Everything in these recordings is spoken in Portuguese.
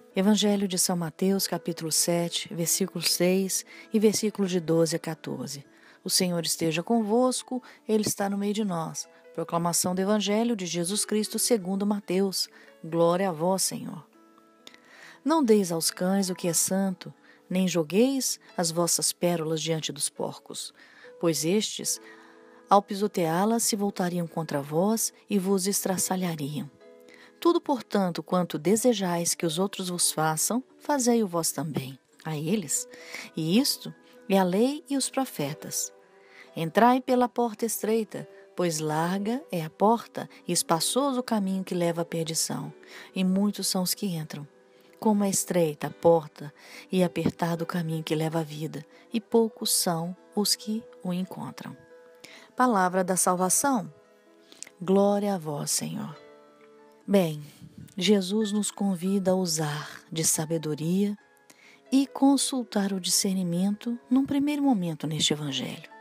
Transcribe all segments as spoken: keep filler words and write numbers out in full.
Evangelho de São Mateus, capítulo sete, versículo seis e versículo de doze a quatorze. O Senhor esteja convosco, Ele está no meio de nós. Proclamação do Evangelho de Jesus Cristo segundo Mateus. Glória a vós, Senhor. Não deis aos cães o que é santo, nem jogueis as vossas pérolas diante dos porcos, pois estes, ao pisoteá-las, se voltariam contra vós e vos estraçalhariam. Tudo, portanto, quanto desejais que os outros vos façam, fazei-o vós também a eles. E isto é a lei e os profetas. Entrai pela porta estreita, pois larga é a porta e espaçoso o caminho que leva à perdição, e muitos são os que entram. Como é estreita a porta e apertado o caminho que leva à vida, e poucos são os que o encontram. Palavra da salvação. Glória a vós, Senhor. Bem, Jesus nos convida a usar de sabedoria e consultar o discernimento num primeiro momento neste Evangelho.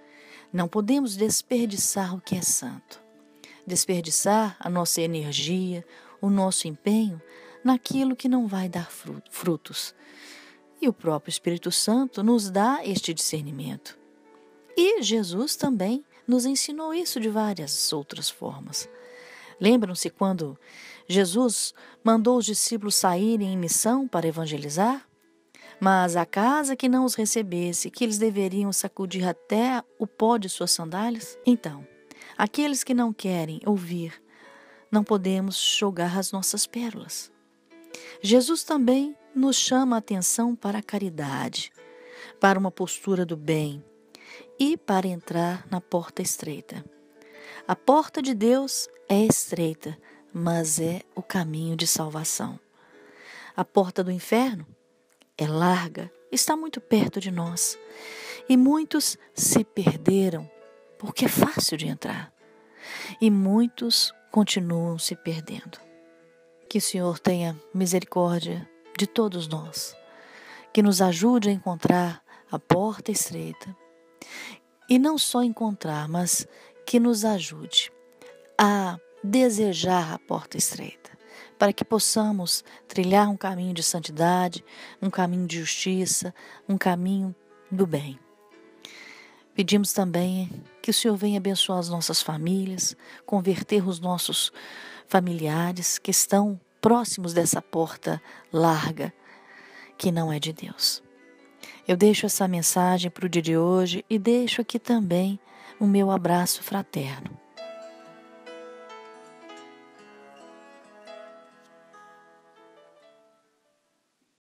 Não podemos desperdiçar o que é santo, desperdiçar a nossa energia, o nosso empenho naquilo que não vai dar frutos. E o próprio Espírito Santo nos dá este discernimento. E Jesus também nos ensinou isso de várias outras formas. Lembram-se quando Jesus mandou os discípulos saírem em missão para evangelizar? Mas a casa que não os recebesse, que eles deveriam sacudir até o pó de suas sandálias? Então, aqueles que não querem ouvir, não podemos jogar as nossas pérolas. Jesus também nos chama a atenção para a caridade, para uma postura do bem e para entrar na porta estreita. A porta de Deus é estreita, mas é o caminho de salvação. A porta do inferno é larga, está muito perto de nós. E muitos se perderam porque é fácil de entrar. E muitos continuam se perdendo. Que o Senhor tenha misericórdia de todos nós. Que nos ajude a encontrar a porta estreita. E não só encontrar, mas que nos ajude a desejar a porta estreita, para que possamos trilhar um caminho de santidade, um caminho de justiça, um caminho do bem. Pedimos também que o Senhor venha abençoar as nossas famílias, converter os nossos familiares que estão próximos dessa porta larga, que não é de Deus. Eu deixo essa mensagem para o dia de hoje e deixo aqui também o meu abraço fraterno.